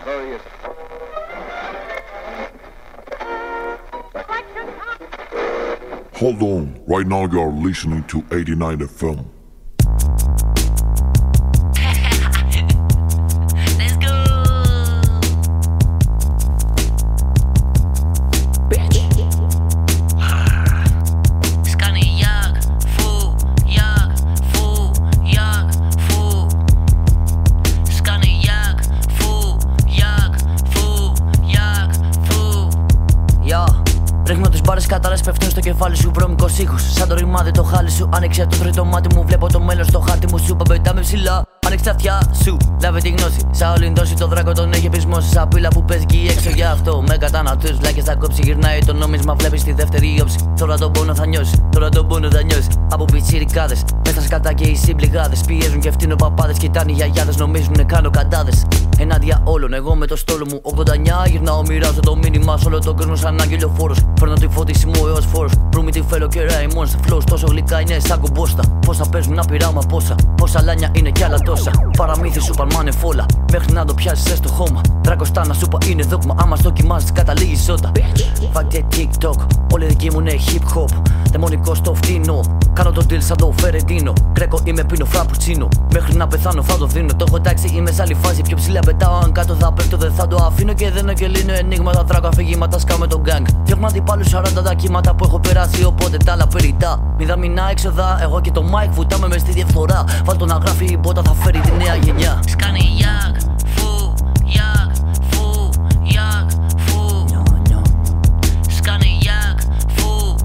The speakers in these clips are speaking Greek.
Hold on, right now you are listening to 89 FM. Let's go. Bitch. Scanny jag, fool, fool. Scanny jag, fool. Yo. Ρίχνω τις μπάρες κατάλες, πέφτουν στο κεφάλι σου, βρώμικος ήχος. Σαν το ρημάδι το χάλι σου, άνοιξε το τρίτο μάτι μου. Βλέπω το μέλλον στο χάρτη μου, σου παπετάμε ψηλά. Άνοιξε τα αυτιά σου, λάβε τη γνώση. Σαν όλην δόση το δράκο τον έχει πεισμώσει. Σαν πύλα που παίζει εκεί έξω γι' αυτό. Με κατανατούς, λάκες θα κόψει, γυρνάει το νόμισμα. Βλέπεις τη δεύτερη όψη. Τώρα τον πόνο θα νιώσει, Από πιτσιρικάδες, μέσα σκατά και οι συμπληγάδες. Πιέζουν και φτύνουν παπάδες, κοιτάνε οι γιαγιάδες. Νομίζουνε κάνω καντάδες. Ενάντια όλων, εγώ με το στόλο μου 89 γυρνάω, μοιράζω το μήνυμα σ' όλο τον κόσμο σαν αγγελοφόρος. Φέρνω τη φώτιση μου έως φόρος. Προύμη τη φέλο και ραϊμόν σε flows. Τόσο γλυκά είναι σαν κομπόστα. Πόσα παίζουν απειρά μα πόσα. Πόσα λάνια είναι κι άλλα τόσα. Παραμύθι σου παλμάνε φόλα. Μέχρι να το πιάσεις στο χώμα. Τράκοστα να σου πα είναι δόγμα. Άμα στο κοιμάζεις καταλήγει σώτα. Φάγτε TikTok. Όλοι δικοί μου είναι hip hop. Δαιμονικό στο φτύνο. Κάνω το deal σαν το Φερεντίνο. Κρέκο είμαι πίνω φραπουτσίνο. Μέχρι να πεθάνω θα το δίνω. Το έχω τάξει είμαι σε άλλη φάση. Πιο ψηλά πετάω. Αν κάτω θα πέφτω δεν θα το αφήνω. Και δεν και λύνω ενίγματα. Τράκω αφηγήματα σκάμε τον gang. Διώχνω αντιπάλους 40 τα κύματα που έχω περάσει. Οπότε τα άλλα περιτά. Μηδαμινά έξοδα. Εγώ και το mic βουτάμε μες στη διαφθορά. Βάλτο να γράφει η μπότα θα φέρει τη νέα γενιά. Σκάνει γιάκ, φου, Σκάνει γιάκ, φου,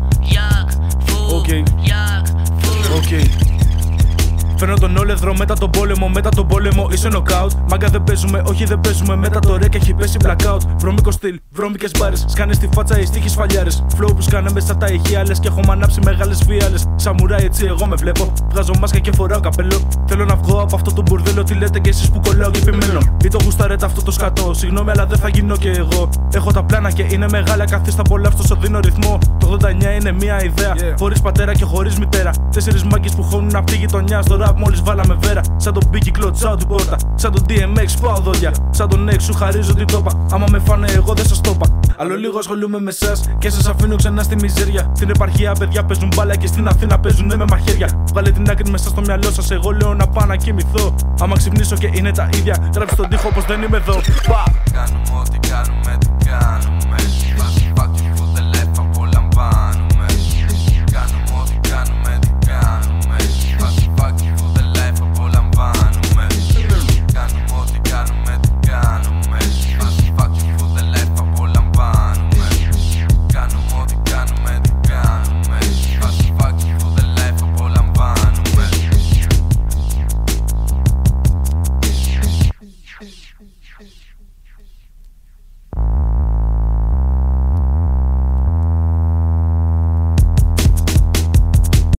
Φέρνω τον όλεδρο μετά τον πόλεμο, είσαι νοκάουτ. Μάγκα δεν παίζουμε, όχι δεν παίζουμε. Μετά το ρεκ έχει πέσει blackout. Βρώμικο στυλ, βρώμικες μπάρες. Σκάνε στη φάτσα οι στίχοι σφαλιάρες. Flow που σκάνε μέσα τα ηχεία λες και έχω μανάψει μεγάλες φιάλες. Σαμουράι έτσι εγώ με βλέπω. Βγάζω μάσκα και φοράω καπέλο. Θέλω να βγω από αυτό το μπουρδέλο. Τι λέτε κι εσείς που κολλάω και επιμένω. Ή το γουσταρέτε αυτό το σκατό. Συγγνώμη, αλλά δεν θα γίνω κι εγώ. Έχω τα πλάνα και είναι μεγάλα. Καθίστε πολλά αυτό στο δίνω ρυθμό. Το 89 είναι μια ιδέα. Χωρίς πατέρα και χωρίς μητέρα. 4 μάγκες που χώνουν απ' τη γειτονιά. Στο rap μόλις βάλαμε βέρα. Σαν τον Biggie κλωτσάω την πόρτα. Σαν τον DMX πάω δόντια. Σαν τον X σου χαρίζω την τόπα. Άμα με φάνε εγώ δεν σας το είπα. Άλλο λίγο ασχολούμαι με εσάς και σας αφήνω ξανά στη μιζέρια. Στην επαρχία παιδιά παίζουν μπάλα και στην Αθήνα παίζουνε με μαχαίρια. Βγάλε την άκρη μέσα στο μυαλό σας. Εγώ λέω να πάω να κοιμηθώ. Άμα ξυπνήσω και είναι τα ίδια. Γράψτε τον τοίχο πως δεν είμαι εδώ. Κάνουμε ό,τι κάνουμε.